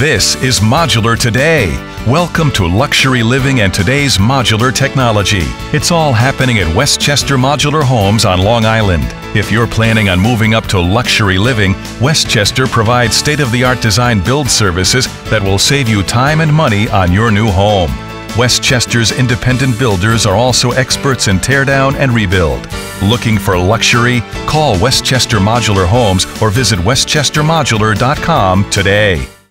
This is Modular Today. Welcome to luxury living and today's modular technology. It's all happening at Westchester Modular Homes on Long Island. If you're planning on moving up to luxury living, Westchester provides state-of-the-art design build services that will save you time and money on your new home. Westchester's independent builders are also experts in teardown and rebuild. Looking for luxury? Call Westchester Modular Homes or visit westchestermodular.com today.